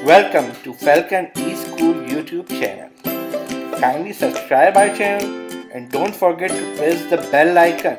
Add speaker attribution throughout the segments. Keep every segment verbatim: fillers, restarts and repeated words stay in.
Speaker 1: Welcome to Falcon eSchool YouTube channel. Kindly subscribe our channel and don't forget to press the bell icon.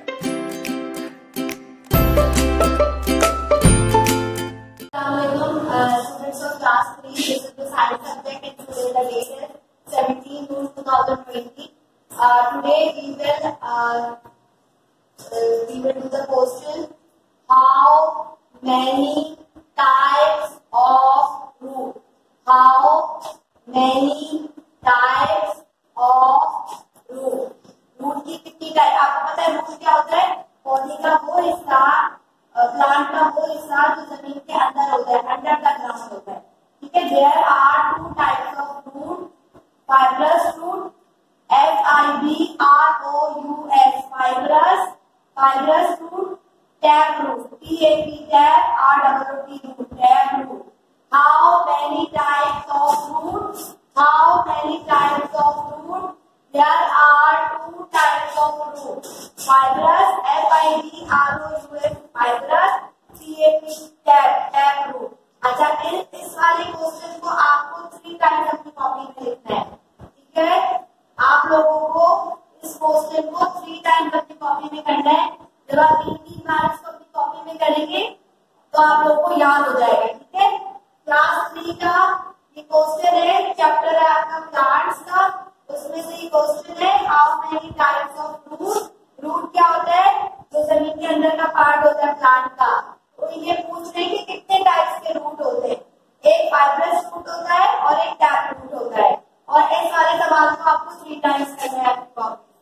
Speaker 2: Assalamualaikum, uh, students of class three. This is the science subject in the date seventeen June twenty twenty. Uh, today we will uh, uh, we will do the question: how many types of root? How many types of root? Root की कितनी type? आपको पता है root क्या होता है? पौधे का वो हिस्सा, प्लांट का वो हिस्सा जो जमीन के अंदर होता है, अंडर द ग्राउंड होता है. ठीक है. There are two types of root: fibrous root, F I B R O U S, fibrous fibrous root, tap root, T A P tap, R double O T root, tap root. How many types of roots? How many types of root? There are two types of root: fibrous, F I B R O U S, fibrous, T A P, tap, tap root. अच्छा, इस इस वाले question को आपको three times अपनी copy में लिखना है. ठीक है. आप लोगों को इस क्वेश्चन को थ्री टाइम्स अपनी कॉपी में करना है. जब आप तीन तीन बार इसको अपनी कॉपी में करेंगे तो आप लोगों को याद हो जाएगा. ठीक है. क्लास थ्री का ये क्वेश्चन है, चैप्टर है आपका प्लांट्स का. उसमें से ये क्वेश्चन है how many types of root. Root क्या होता है? जो जमीन के अंदर का पार्ट होता है प्लांट का. तो ये पूछ रहे हैं कि कितने टाइप्स के रूट होते हैं. एक फाइब्रस रूट होता है और एक टैप रूट होता है. और इस वाले सवाल को आपको थ्री टाइम्स करना है आपकी कॉपी.